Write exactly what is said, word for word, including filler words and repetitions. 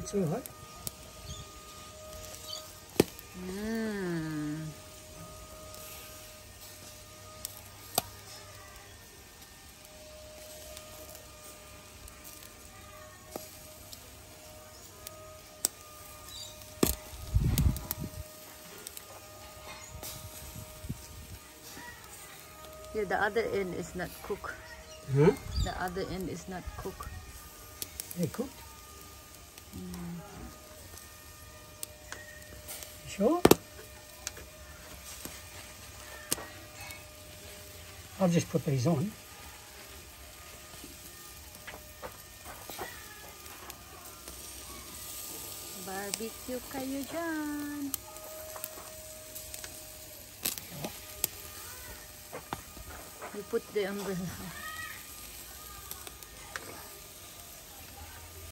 too hot. Mm. Yeah, the other end is not cooked. Huh? The other end is not cooked. They cooked? Mm. Sure? I'll just put these on. Barbecue kayo dyan. You put the umbrella.